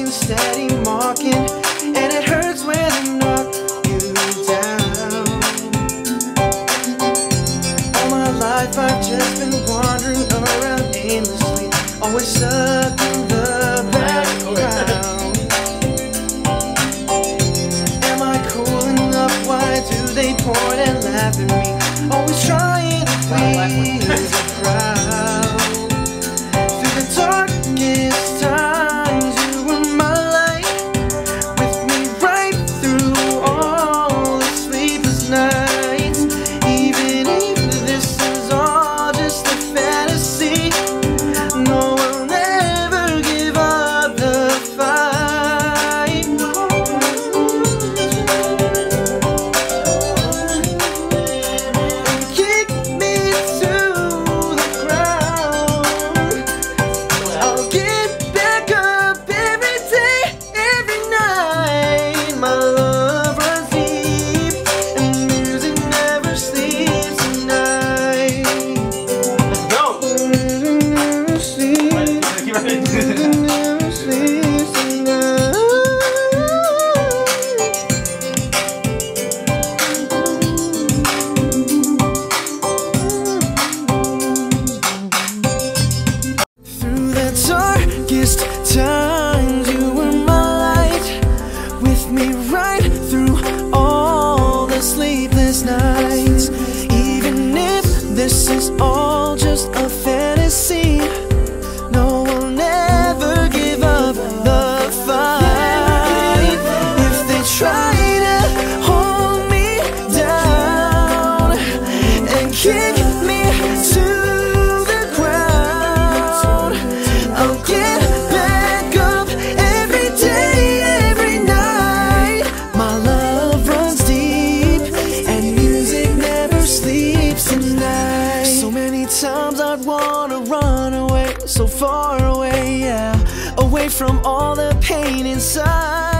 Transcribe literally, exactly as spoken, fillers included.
steady marking, and it hurts when I knock you down. All my life I've just been wandering around aimlessly, always stuck in the background. Am I cool enough? Why do they point and laugh at me? Always trying to please the crowd. Through the darkest times, you were my light, with me right through all the sleepless nights. Even if this is all just a fantasy, no, I'll never give up the fight. And kick me to the ground. I'll get back up every day, every night. My love runs deep, and music never sleeps tonight. Go! Never sleeps, Keep running. never sleeps tonight. Through the darkest times, you were my light, with me right through all the sleepless nights. Even if this is all just a fantasy, no, I'll never give up the fight. If they try to hold me down and kick me to the ground, I'll get back up every day, every night. My love runs deep, and music never sleeps tonight. So many times I'd wanna run away, so far away, yeah, away from all the pain inside.